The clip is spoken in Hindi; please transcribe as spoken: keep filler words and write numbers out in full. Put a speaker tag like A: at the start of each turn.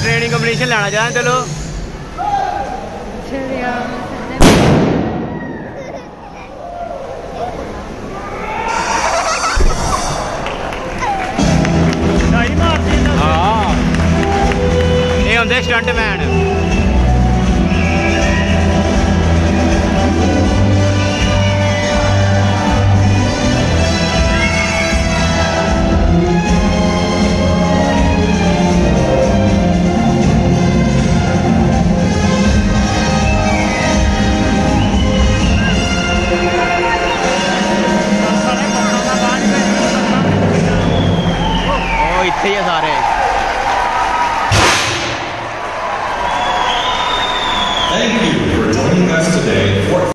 A: ट्रेनिंग कंपटीशन लेना चाहें चलो हाँ ये होंगे स्टंट मैन। इतने ही सारे
B: Thank you for joining us today for